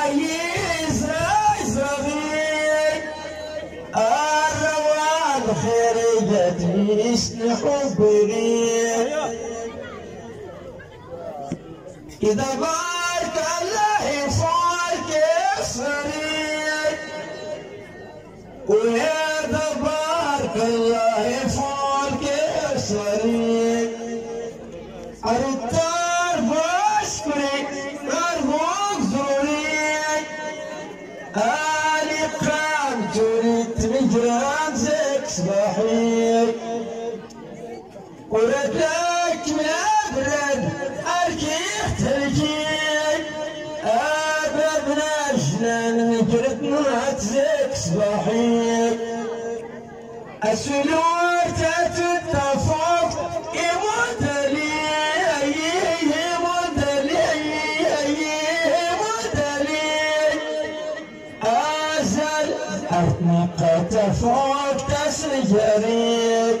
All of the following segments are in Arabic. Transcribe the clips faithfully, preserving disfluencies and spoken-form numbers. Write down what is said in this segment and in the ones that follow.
أيز أزغي الروان خرجت مثل حبي إذا بارك الله فوق الصريح وإذا بارك الله فوق الصريح الدار بشكري مرهوق زوري آلي قام تريد مجران زيك صباحي وردك من أبرد أركيح ترجيك أبابنا جنان مجرد نوعت زيك صباحي السلور تتفوق يموت لي يموت لي يموت لي أزل أرتنقت فوق تسجري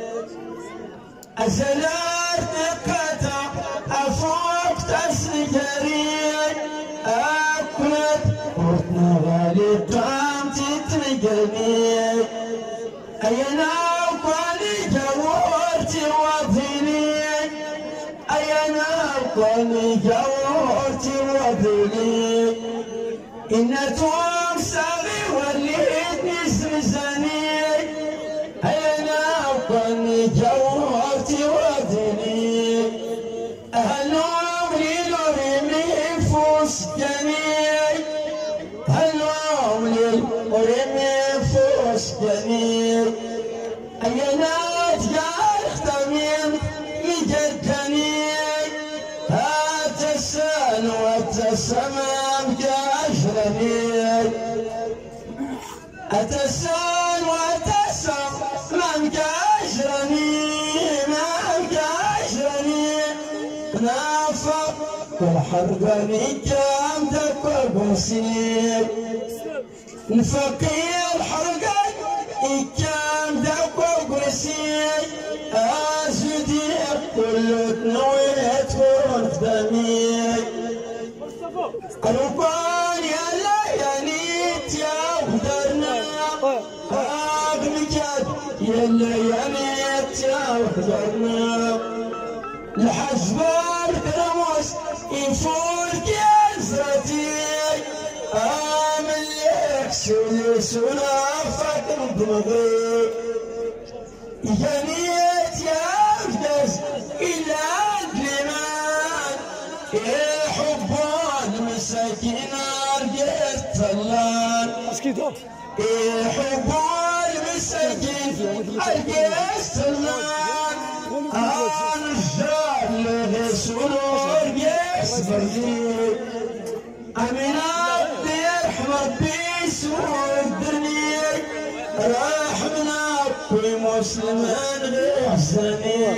أزل أرتنقت فوق تسجري أكلت أرتنغالي قام تتنقلني أينا وقالي جورتي وظني أينا وقالي جورتي وظني إن توم ساغي وليتني زمزاني أينا وقالي جورتي وظني أهل عمري نوري من فوس جميل أهل عمري نوري من فوس جميل أينات جار اختمين يجدني هات السان والتسمام جاشرني أتسان والتسمام جاشرني ما جاشرني نافق والحربني كام دكوا بسير نفقي الحرقة إكام دكوا قرسي أزدي كل تنويت وردمي قلوبان يا لياليت يا وحدرنا أغنجد يا لياليت يا وحدرنا الحزبان كرموس يفوت يا زرتي آمن لك سولي سولا فاكر دمغي جنيت يا أفدس إلى الجنان يحبون مساكين أرجيت طلان يحبون مساكين أرجيت طلان أنا الجار لغي سولور يسبرجي أمين ربي يرحم ربي سودني راح من كل مسلم غير حسني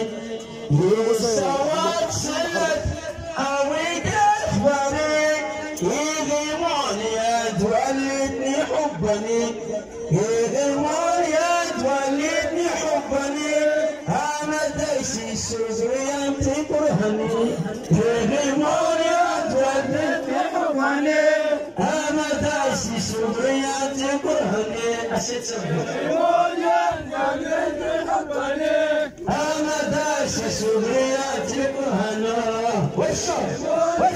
يسوات سلت أويك أخباري يغيمون يد ولدني حبني يغيمون يد ولدني حبني أنا دايسي سوزري أنت كرهني يغيمون يد ولدني حبني أنا دايسي سوزري أنت كرهني أسيت يغيمون يد ولدني حبني أنا دايسي سوزري أنت كرهني والشر